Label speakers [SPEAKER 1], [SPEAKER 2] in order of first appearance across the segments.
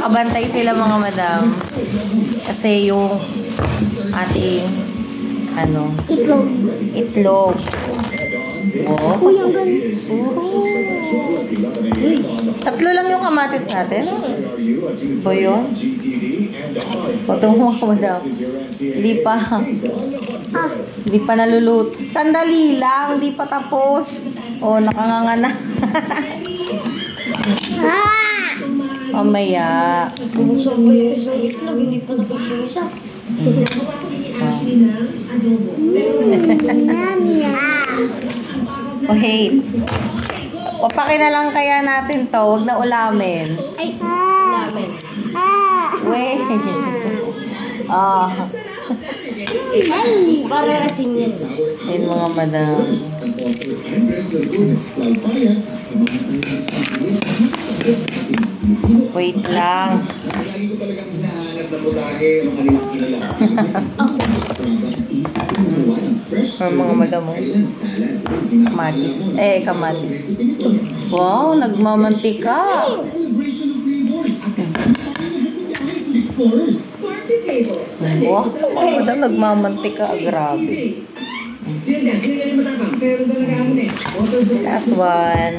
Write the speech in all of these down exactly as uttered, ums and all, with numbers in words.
[SPEAKER 1] Nakabantay sila mga madam. Kasi yung ating ano?
[SPEAKER 2] Itlog.
[SPEAKER 1] Itlog. Oh.
[SPEAKER 2] Uy, ang ganda.
[SPEAKER 1] Uy, tatlo lang yung kamatis natin. Ba yun? Patong mo ka madam. Hindi pa.
[SPEAKER 2] Ah.
[SPEAKER 1] Hindi pa naluluto. Sandali lang. Hindi pa tapos. Oh, nakanganga na.
[SPEAKER 2] Ah!
[SPEAKER 1] Mamaya.
[SPEAKER 2] Bubuksan ko yung isang itlog. Hindi pa tapos yung isa.
[SPEAKER 1] Oh, wait. Papaki na lang kaya natin to. Huwag na ulamin.
[SPEAKER 2] Ay, ulamin. Ah!
[SPEAKER 1] Wait. Ah.
[SPEAKER 2] Ay! Para asin yan.
[SPEAKER 1] Ayun mga madam. Wait lang. Or mga madam mo. Kamatis. Eh, kamatis. Wow, nagmamantika. Wow, mga madam, nagmamantika. Grabe. Last one.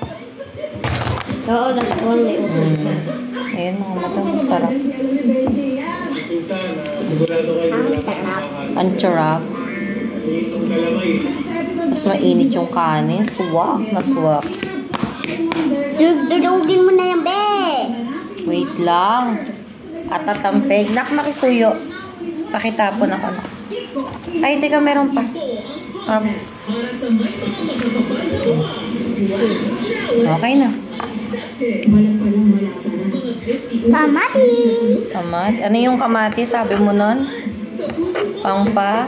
[SPEAKER 2] Oo, last one.
[SPEAKER 1] Mm. Ayun mga madam, masarap. Ang charap. Mas mainit yung kanin. Swak na swak.
[SPEAKER 2] Dudugin mo na yan, be.
[SPEAKER 1] Wait lang. At tatampeg. Nak, makisuyo. Pakitapon ako na. Ay, teka, meron pa. Um. Okay na.
[SPEAKER 2] Kamati.
[SPEAKER 1] Kamati. Ano yung kamati? Sabi mo nun? Pangpa?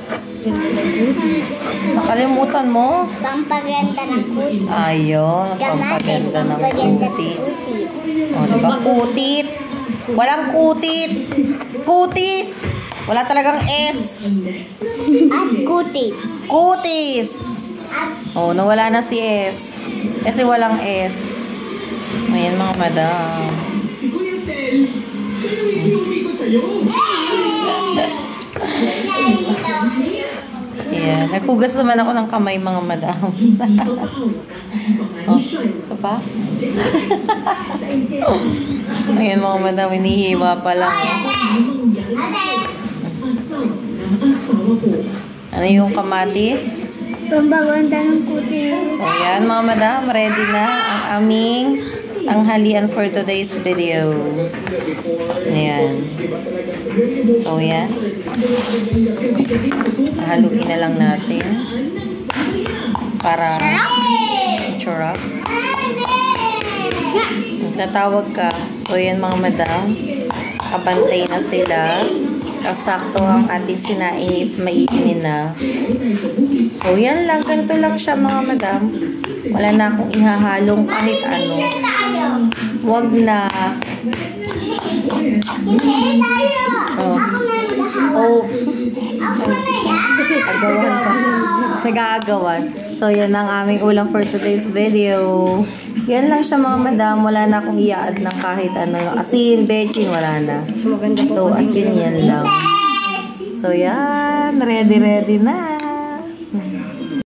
[SPEAKER 1] Nakalimutan mo?
[SPEAKER 2] Pampaganda ng kutis.
[SPEAKER 1] Ayun. Pampaganda ng kutis. O, diba? Kutit. Walang kutit. Kutis. Wala talagang S.
[SPEAKER 2] At kutit.
[SPEAKER 1] Kutis. O, nawala na si S. Kasi walang S. Ayan mga madam. Yeah, nagpugas naman ako ng kamay mga madam. Oh, ito pa? Ayan mga madam, hinihiwa pa lang. Ano yung kamatis?
[SPEAKER 2] Pampaganda ng kutis.
[SPEAKER 1] So yan mga madam, ready na ang aming tanghalian for today's video. Ayan. So yan. Haluin na lang natin. Para churap. Natawag ka. So yan mga madam. Kabantay na sila. Kasakto ang ating sinaing is maiinin na. So yan lang. Ganito lang siya mga madam. Wala na akong ihahalong kahit ano. Wag na. Oh. Oh. Agawan pa. Nag-aagawan. So, yan ang aming ulam for today's video. Yan lang siya mga madam. Wala na akong i-add ng kahit ano. Asin, bechin, wala na. So, asin yan lang. So, yan. Ready, ready na.